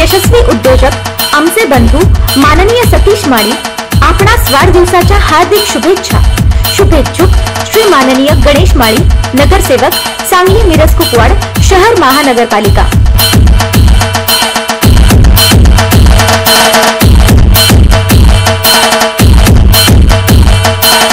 यशस्वी उद्योजक आमचे बंधू माननीय सतीश माळी आपणास वाढदिवसाच्या हार्दिक शुभेच्छा। शुभेच्छुक श्री माननीय गणेश माळी, नगरसेवक, सांगली मिरज कुपवाड शहर महानगरपालिका।